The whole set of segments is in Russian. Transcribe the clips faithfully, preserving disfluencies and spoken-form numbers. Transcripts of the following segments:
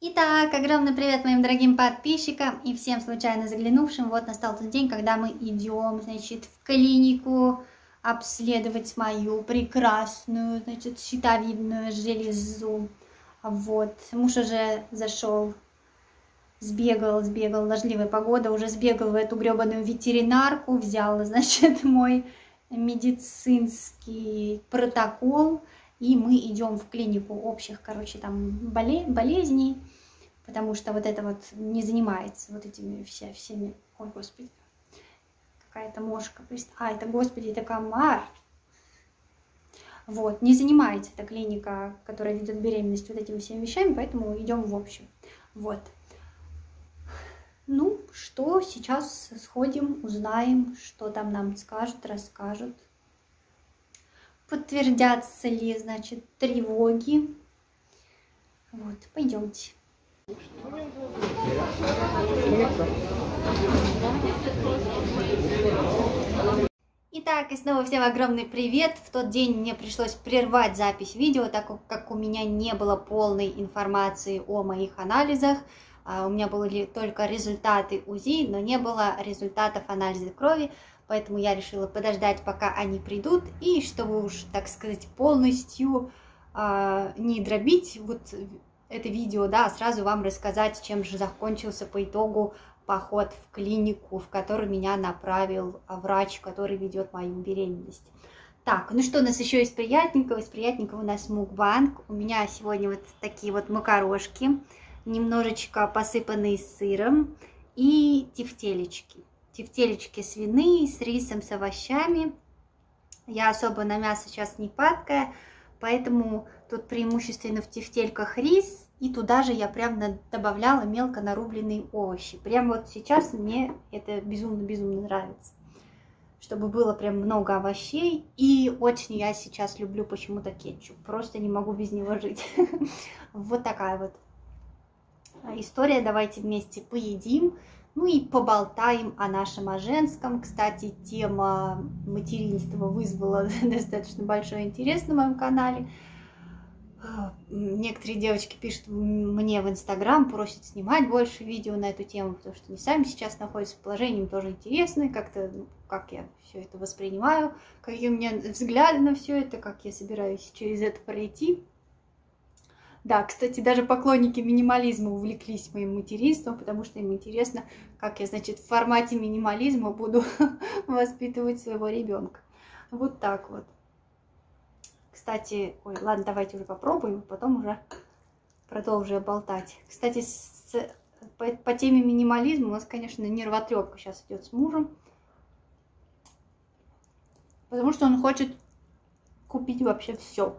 Итак, огромный привет моим дорогим подписчикам и всем случайно заглянувшим. Вот настал тот день, когда мы идем, значит, в клинику обследовать мою прекрасную, значит, щитовидную железу. Вот, муж уже зашел, сбегал, сбегал, дождливая погода, уже сбегал в эту гребаную ветеринарку, взял, значит, мой медицинский протокол. И мы идем в клинику общих, короче, там болезней, потому что вот это вот не занимается вот этими вся, всеми... Ой, господи, какая-то мошка. А, это, господи, это комар. Вот, не занимается эта клиника, которая ведет беременность, вот этими всеми вещами, поэтому идем в общем. Вот. Ну, что, сейчас сходим, узнаем, что там нам скажут, расскажут. Подтвердятся ли, значит, тревоги. Вот, пойдемте. Итак, и снова всем огромный привет. В тот день мне пришлось прервать запись видео, так как у меня не было полной информации о моих анализах. У меня были только результаты УЗИ, но не было результатов анализа крови. Поэтому я решила подождать, пока они придут, и чтобы уж, так сказать, полностью э, не дробить вот это видео, да, а сразу вам рассказать, чем же закончился по итогу поход в клинику, в которую меня направил врач, который ведет мою беременность. Так, ну что у нас еще из приятненького? Из приятненького у нас мукбанг. У меня сегодня вот такие вот макарошки, немножечко посыпанные сыром, и тефтелечки. Тефтелечки свиные с рисом, с овощами. Я особо на мясо сейчас не падкая, поэтому тут преимущественно в тефтельках рис. И туда же я прям добавляла мелко нарубленные овощи. Прям вот сейчас мне это безумно-безумно нравится. Чтобы было прям много овощей. И очень я сейчас люблю почему-то кетчуп. Просто не могу без него жить. Вот такая вот история. Давайте вместе поедим. Ну и поболтаем о нашем, о женском. Кстати, тема материнства вызвала достаточно большой интерес на моем канале. Некоторые девочки пишут мне в Инстаграм, просят снимать больше видео на эту тему, потому что они сами сейчас находятся в положении, им тоже интересно, как-то, как я все это воспринимаю, какие у меня взгляды на все это, как я собираюсь через это пройти. Да, кстати, даже поклонники минимализма увлеклись моим материнством, потому что им интересно, как я, значит, в формате минимализма буду воспитывать своего ребенка. Вот так вот. Кстати, ой, ладно, давайте уже попробуем, потом уже продолжу болтать. Кстати, с, по, по теме минимализма у нас, конечно, нервотрепка сейчас идет с мужем, потому что он хочет купить вообще все.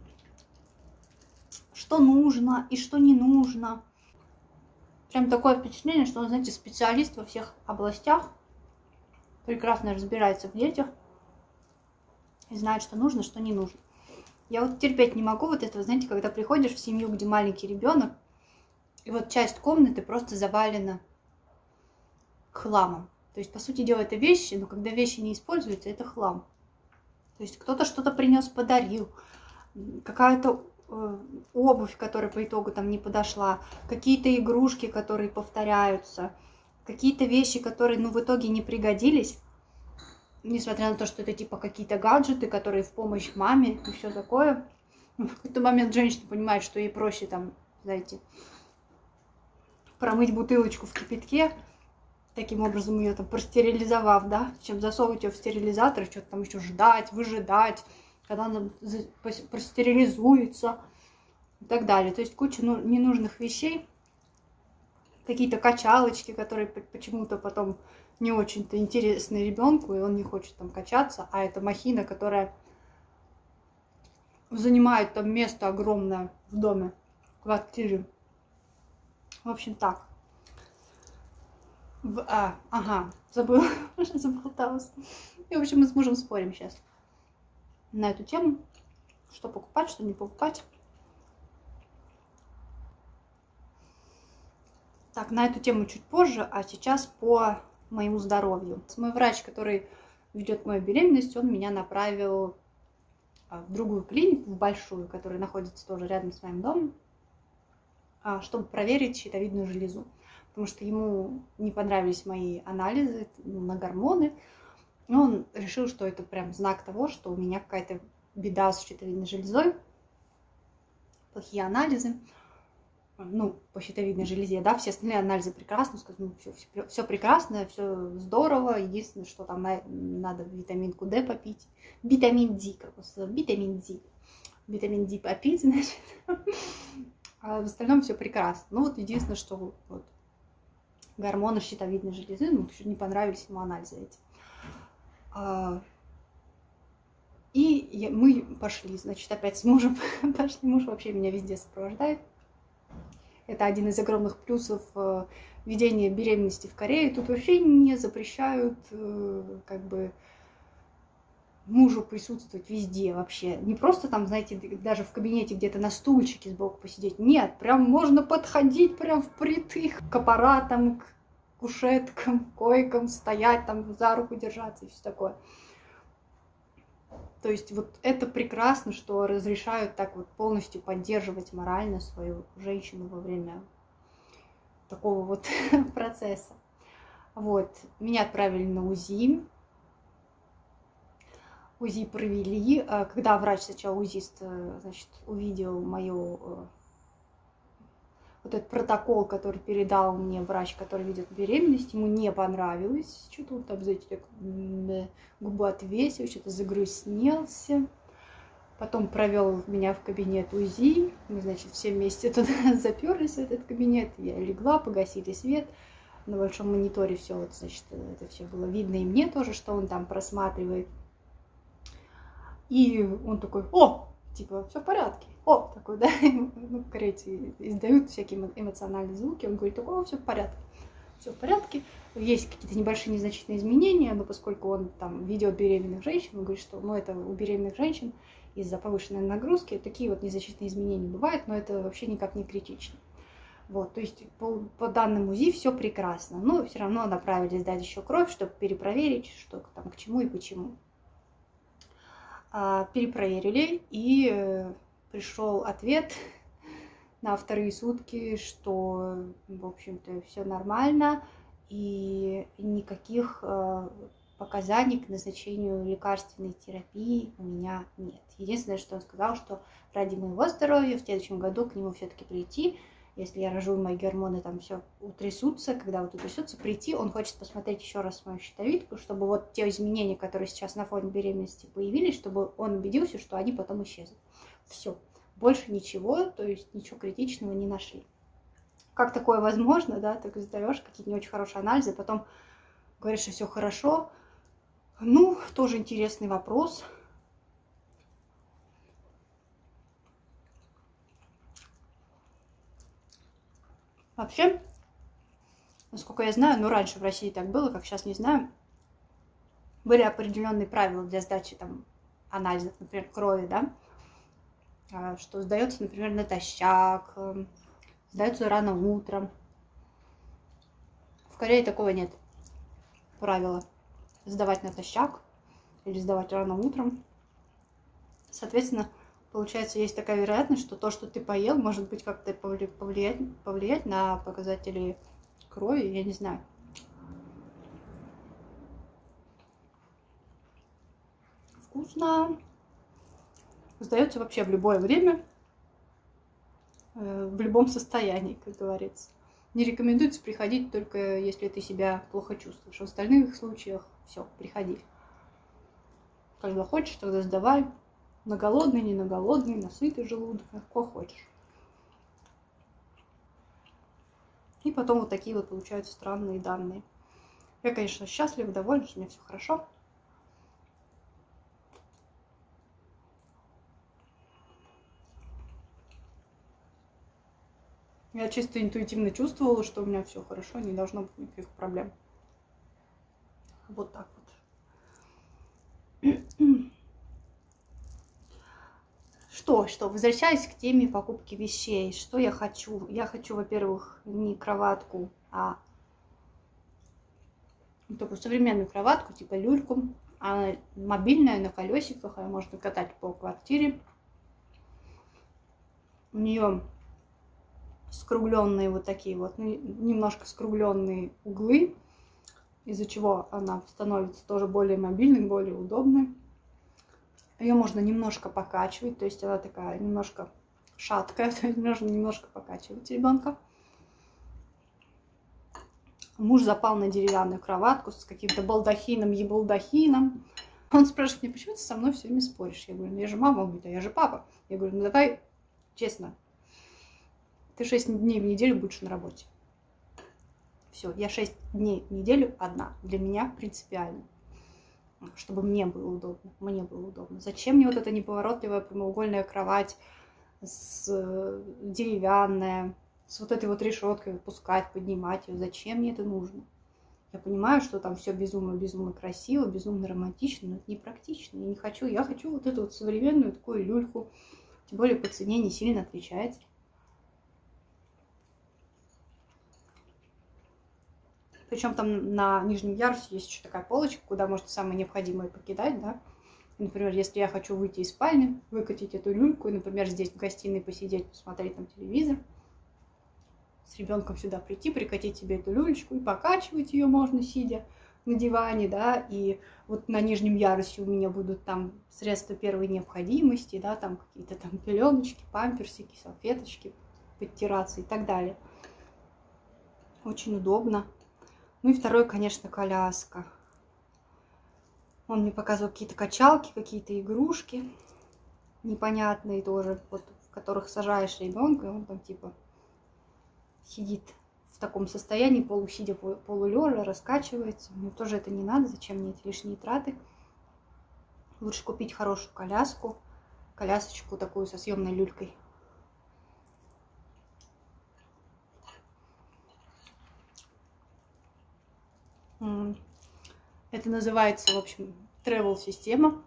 Что нужно и что не нужно. Прям такое впечатление, что он, знаете, специалист во всех областях, прекрасно разбирается в детях и знает, что нужно, что не нужно. Я вот терпеть не могу вот этого, знаете, когда приходишь в семью, где маленький ребенок, и вот часть комнаты просто завалена хламом. То есть, по сути дела, это вещи, но когда вещи не используются, это хлам. То есть кто-то что-то принес, подарил, какая-то обувь, которая по итогу там не подошла, какие-то игрушки, которые повторяются, какие-то вещи, которые, ну, в итоге не пригодились, несмотря на то, что это типа какие-то гаджеты, которые в помощь маме и все такое. В какой-то момент женщина понимает, что ей проще там, знаете, промыть бутылочку в кипятке, таким образом ее там простерилизовав, да, чем засовывать ее в стерилизатор, что-то там еще ждать, выжидать, когда она простерилизуется и так далее. То есть куча ненужных вещей, какие-то качалочки, которые почему-то потом не очень-то интересны ребенку, и он не хочет там качаться, а это махина, которая занимает там место огромное в доме, в квартире. В общем, так. В, а, ага, забыла, заболталась. И, в общем, мы с мужем спорим сейчас на эту тему, что покупать, что не покупать. Так, на эту тему чуть позже, а сейчас по моему здоровью. Мой врач, который ведет мою беременность, он меня направил в другую клинику, в большую, которая находится тоже рядом с моим домом. чтобы проверить щитовидную железу. Потому что ему не понравились мои анализы на гормоны. И он решил, что это прям знак того, что у меня какая-то беда с щитовидной железой. Плохие анализы. Ну, по щитовидной железе, да, все остальные анализы прекрасно, ну, все, все, все прекрасно, все здорово, единственное, что там на, надо витаминку D попить, витамин D, как он, витамин D, витамин D попить, значит, а в остальном все прекрасно. Ну, вот единственное, что вот, гормоны щитовидной железы, ну, не понравились ему анализы эти. А, и мы пошли, значит, опять с мужем, пошли, муж вообще меня везде сопровождает. Это один из огромных плюсов ведения беременности в Корее. Тут вообще не запрещают как бы мужу присутствовать везде вообще. Не просто там, знаете, даже в кабинете где-то на стульчике сбоку посидеть. Нет, прям можно подходить прям впритык к аппаратам, к кушеткам, койкам, стоять там, за руку держаться и все такое. То есть вот это прекрасно, что разрешают так вот полностью поддерживать морально свою женщину во время такого вот процесса. Вот. Меня отправили на УЗИ. УЗИ провели. Когда врач, сначала узист, значит, увидел мою... Вот этот протокол, который передал мне врач, который ведет беременность, ему не понравилось. Что-то он там, знаете, так губу отвесил, что-то загрустнелся. Потом провел меня в кабинет УЗИ. Мы, значит, все вместе туда заперлись в этот кабинет. Я легла, погасили свет. На большом мониторе все, вот, значит, это все было видно и мне тоже, что он там просматривает. И он такой: о, типа, все в порядке. О, такой, да, ну, корейцы издают всякие эмоциональные звуки. Он говорит: о, все в порядке, все в порядке. Есть какие-то небольшие незначительные изменения, но поскольку он там ведет беременных женщин, он говорит, что, ну, это у беременных женщин из-за повышенной нагрузки такие вот незначительные изменения бывают, но это вообще никак не критично. Вот, то есть по, по данным УЗИ все прекрасно, но все равно направили сдать еще кровь, чтобы перепроверить, что там к чему и почему. А, перепроверили, и пришел ответ на вторые сутки, что, в общем-то, все нормально и никаких э, показаний к назначению лекарственной терапии у меня нет. Единственное, что он сказал, что ради моего здоровья в следующем году к нему все-таки прийти, если я рожу, мои гормоны там все утрясутся, когда вот утрясутся, прийти, он хочет посмотреть еще раз мою щитовидку, чтобы вот те изменения, которые сейчас на фоне беременности появились, чтобы он убедился, что они потом исчезнут. Все. Больше ничего, то есть ничего критичного не нашли. Как такое возможно, да? Ты сдаешь какие-то не очень хорошие анализы, потом говоришь, что все хорошо. Ну, тоже интересный вопрос. Вообще, насколько я знаю, ну, раньше в России так было, как сейчас не знаю, были определенные правила для сдачи там анализов, например, крови, да, что сдается, например, натощак, сдается рано утром. В Корее такого нет правила сдавать натощак или сдавать рано утром. Соответственно, получается, есть такая вероятность, что то, что ты поел, может быть как-то повлиять, повлиять на показатели крови, я не знаю. Вкусно. Сдается вообще в любое время, в любом состоянии, как говорится. Не рекомендуется приходить только если ты себя плохо чувствуешь. В остальных случаях все, приходи. Когда хочешь, тогда сдавай. На голодный, не на голодный, на сытый желудок, на какой хочешь. И потом вот такие вот получаются странные данные. Я, конечно, счастлива, довольна, что у меня все хорошо. Я чисто интуитивно чувствовала, что у меня все хорошо, не должно быть никаких проблем. Вот так вот. Что, что, возвращаясь к теме покупки вещей, что я хочу? Я хочу, во-первых, не кроватку, а такую современную кроватку, типа люльку. Она мобильная, на колесиках, ее можно катать по квартире. У нее скругленные вот такие вот, ну, немножко скругленные углы, из-за чего она становится тоже более мобильной, более удобной. Ее можно немножко покачивать, то есть она такая немножко шаткая, то есть можно немножко покачивать ребенка. Муж запал на деревянную кроватку с каким-то балдахином, ебалдахином. Он спрашивает меня, почему ты со мной все время споришь? Я говорю, ну я же мама. Он говорит, а я же папа. Я говорю, ну давай честно, ты шесть дней в неделю будешь на работе. Все, я шесть дней в неделю одна. Для меня принципиально. Чтобы мне было удобно. Мне было удобно. Зачем мне вот эта неповоротливая прямоугольная кровать с деревянная, с вот этой вот решеткой выпускать, поднимать ее? Зачем мне это нужно? Я понимаю, что там все безумно-безумно красиво, безумно романтично, но это непрактично. Я не хочу. Я хочу вот эту вот современную такую люльку. Тем более по цене не сильно отличается. Причем там на нижнем ярусе есть еще такая полочка, куда можно самое необходимое покидать, да. Например, если я хочу выйти из спальни, выкатить эту люльку, и, например, здесь в гостиной посидеть, посмотреть там телевизор, с ребенком сюда прийти, прикатить себе эту люлечку, и покачивать ее можно, сидя на диване, да, и вот на нижнем ярусе у меня будут там средства первой необходимости, да, там какие-то там пеленочки, памперсики, салфеточки, подтираться и так далее. Очень удобно. Ну и второй, конечно, коляска. Он мне показывал какие-то качалки, какие-то игрушки непонятные тоже, вот, в которых сажаешь ребенка, и он там типа сидит в таком состоянии, полусидя, полулежа, раскачивается. Мне тоже это не надо, зачем мне эти лишние траты? Лучше купить хорошую коляску, колясочку такую со съемной люлькой. Это называется, в общем, travel-система.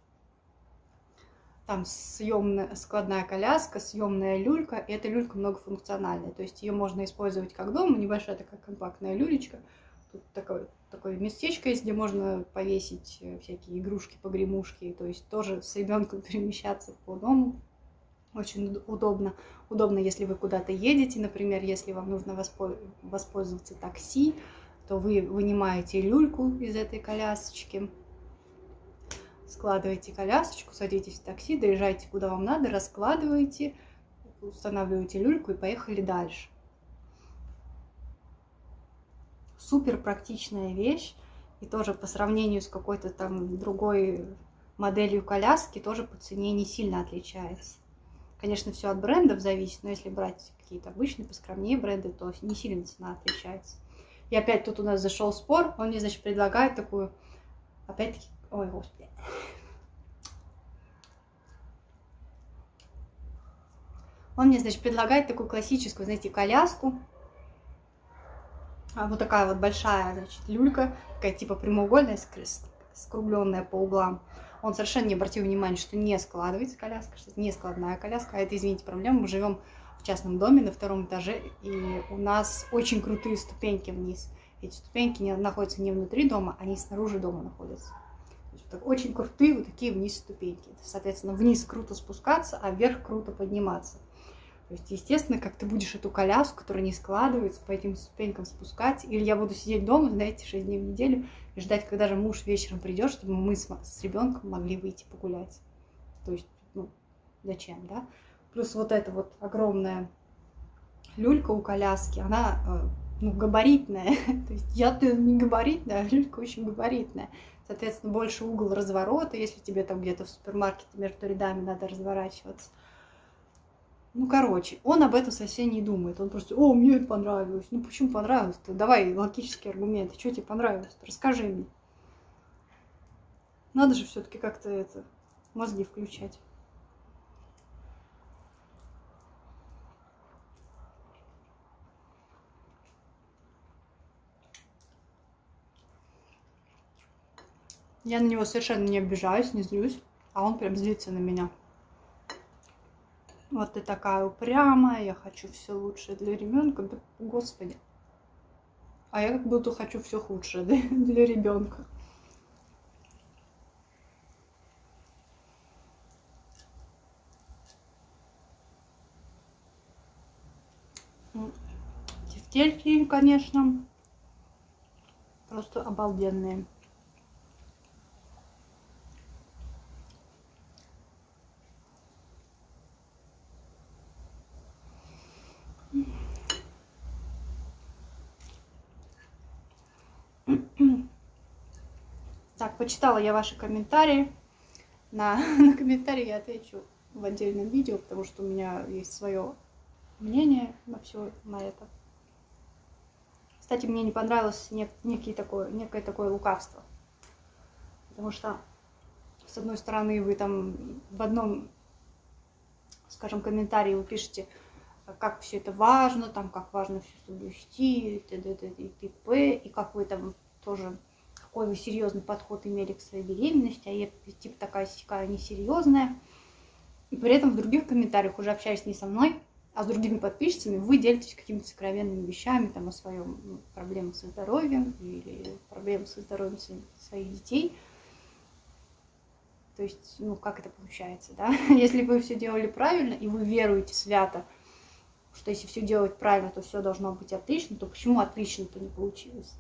Там съемная, складная коляска, съемная люлька. И эта люлька многофункциональная. То есть ее можно использовать как дома, небольшая такая компактная люлечка. Тут такое, такое местечко есть, где можно повесить всякие игрушки, погремушки. То есть тоже с ребенком перемещаться по дому. Очень удобно. Удобно, если вы куда-то едете, например, если вам нужно воспользоваться такси, то вы вынимаете люльку из этой колясочки, складываете колясочку, садитесь в такси, доезжаете куда вам надо, раскладываете, устанавливаете люльку и поехали дальше. Супер практичная вещь, и тоже по сравнению с какой-то там другой моделью коляски тоже по цене не сильно отличается. Конечно, все от брендов зависит, но если брать какие-то обычные, поскромнее бренды, то не сильно цена отличается. И опять тут у нас зашел спор, он мне, значит, предлагает такую, опять-таки, ой, господи. Он мне, значит, предлагает такую классическую, знаете, коляску. Вот такая вот большая, значит, люлька, такая типа прямоугольная, скругленная по углам. Он совершенно не обратил внимания, что не складывается коляска, что это не складная коляска, а это, извините, проблема. Мы живем в частном доме на втором этаже, и у нас очень крутые ступеньки вниз. Эти ступеньки не находятся не внутри дома, они снаружи дома находятся. То есть, вот очень крутые вот такие вниз ступеньки. Соответственно, вниз круто спускаться, а вверх круто подниматься. То есть, естественно, как ты будешь эту коляску, которая не складывается, по этим ступенькам спускать. Или я буду сидеть дома, знаете, шесть дней в неделю и ждать, когда же муж вечером придет, чтобы мы с, с ребенком могли выйти погулять. То есть, ну, зачем, да? Плюс вот эта вот огромная люлька у коляски, она, ну, габаритная. То есть я-то не габаритная, а люлька очень габаритная. Соответственно, больше угол разворота, если тебе там где-то в супермаркете между рядами надо разворачиваться. Ну, короче, он об этом совсем не думает. Он просто, о, мне это понравилось. Ну, почему понравилось-то? Давай логические аргументы. Что тебе понравилось-то? Расскажи мне. Надо же все-таки как-то это, мозги включать. Я на него совершенно не обижаюсь, не злюсь, а он прям злится на меня. Вот ты такая упрямая, я хочу все лучшее для ребенка. Да, господи. А я как будто хочу все худшее для ребенка. тефтельки, конечно, просто обалденные. Так, почитала я ваши комментарии. На, на комментарии я отвечу в отдельном видео, потому что у меня есть свое мнение на все на это. Кстати, мне не понравилось нек, некий такой, некое такое лукавство. Потому что, с одной стороны, вы там в одном, скажем, комментарии вы пишете, как все это важно, там, как важно все соблюсти, и т.д. и т.п. И как вы там тоже, какой вы серьезный подход имели к своей беременности, а я типа такая сякая несерьезная. И при этом в других комментариях, уже общаясь не со мной, а с другими подписчицами, вы делитесь какими-то сокровенными вещами, там, о своем ну, проблемах со здоровьем или проблемах со здоровьем своих детей. То есть, ну, как это получается, да? Если вы все делали правильно, и вы веруете свято, что если все делать правильно, то все должно быть отлично, то почему отлично-то не получилось?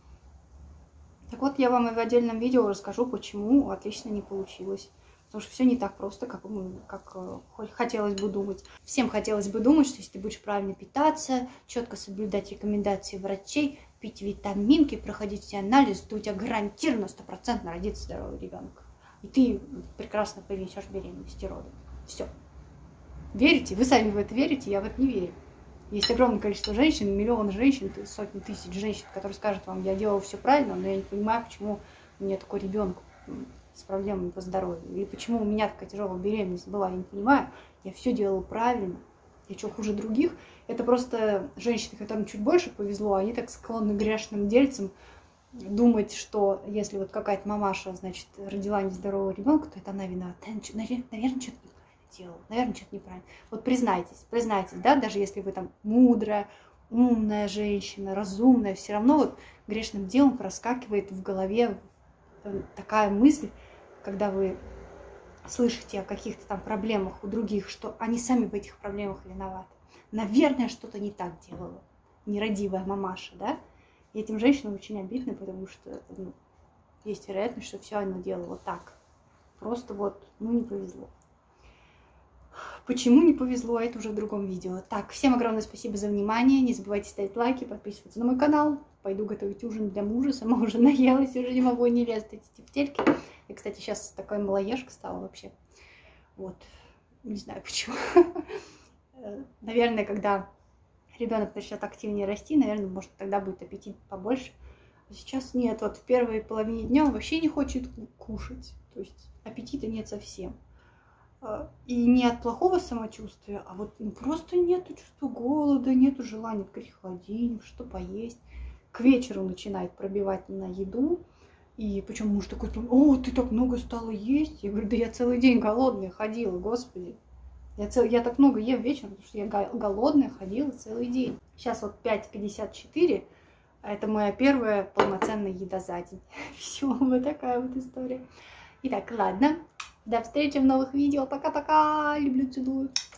Так вот, я вам и в отдельном видео расскажу, почему отлично не получилось. Потому что все не так просто, как, как хотелось бы думать. Всем хотелось бы думать, что если ты будешь правильно питаться, четко соблюдать рекомендации врачей, пить витаминки, проходить все анализы, то у тебя гарантированно стопроцентно родится здоровый ребенок. И ты прекрасно перенесешь беременность и роды. Все. Верите? Вы сами в это верите, я в это не верю. Есть огромное количество женщин, миллион женщин, сотни тысяч женщин, которые скажут вам, я делала все правильно, но я не понимаю, почему у меня такой ребенок с проблемами по здоровью. Или почему у меня такая тяжелая беременность была, я не понимаю. Я все делала правильно. Я что, хуже других? Это просто женщины, которым чуть больше повезло, они так склонны грешным дельцам думать, что если вот какая-то мамаша, значит, родила нездорового ребенка, то это она виновата. Наверное, наверное, что-то неправильно делала. Наверное, что-то неправильно. Вот признайтесь, признайтесь, да, даже если вы там мудрая, умная женщина, разумная, все равно вот грешным делом проскакивает в голове такая мысль, когда вы слышите о каких-то там проблемах у других, что они сами в этих проблемах виноваты. Наверное, что-то не так делала нерадивая мамаша, да? И этим женщинам очень обидно, потому что ну, есть вероятность, что все она делала вот так. Просто вот, ну, не повезло. Почему не повезло, это уже в другом видео. Так, всем огромное спасибо за внимание. Не забывайте ставить лайки, подписываться на мой канал. Пойду готовить ужин для мужа. Сама уже наелась, уже не могу не лезть эти тефтельки. Я, кстати, сейчас такая малоежка стала вообще. Вот. Не знаю почему. Наверное, когда ребенок начнет активнее расти, наверное, может, тогда будет аппетит побольше. А сейчас нет. Вот в первой половине дня он вообще не хочет кушать. То есть аппетита нет совсем. И не от плохого самочувствия, а вот ну, просто нету чувства голода, нету желания открыть холодильник, что поесть. К вечеру начинает пробивать на еду. И причем муж такой, о, ты так много стала есть. Я говорю, да я целый день голодная ходила, господи. Я, цел... я так много ем вечером, потому что я голодная ходила целый день. Сейчас вот пять пятьдесят четыре, а это моя первая полноценная еда за день. Все, вот такая вот история. Итак, ладно. До встречи в новых видео. Пока-пока. Люблю, целую.